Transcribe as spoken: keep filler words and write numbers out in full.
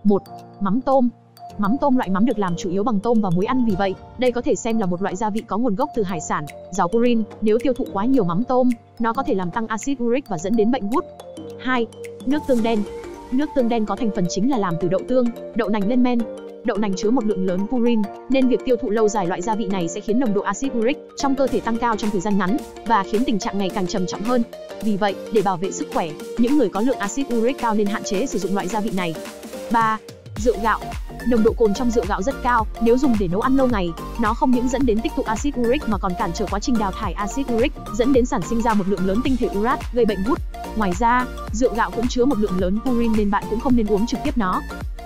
một. Mắm tôm. Mắm tôm loại mắm được làm chủ yếu bằng tôm và muối ăn, vì vậy, đây có thể xem là một loại gia vị có nguồn gốc từ hải sản, giàu purin. Nếu tiêu thụ quá nhiều mắm tôm, nó có thể làm tăng axit uric và dẫn đến bệnh gút. hai. Nước tương đen. Nước tương đen có thành phần chính là làm từ đậu tương, đậu nành lên men. Đậu nành chứa một lượng lớn purin, nên việc tiêu thụ lâu dài loại gia vị này sẽ khiến nồng độ axit uric trong cơ thể tăng cao trong thời gian ngắn và khiến tình trạng ngày càng trầm trọng hơn. Vì vậy, để bảo vệ sức khỏe, những người có lượng axit uric cao nên hạn chế sử dụng loại gia vị này. ba. Rượu gạo. Nồng độ cồn trong rượu gạo rất cao, nếu dùng để nấu ăn lâu ngày, nó không những dẫn đến tích tụ axit uric mà còn cản trở quá trình đào thải axit uric, dẫn đến sản sinh ra một lượng lớn tinh thể urat, gây bệnh gút. Ngoài ra, rượu gạo cũng chứa một lượng lớn purin nên bạn cũng không nên uống trực tiếp nó.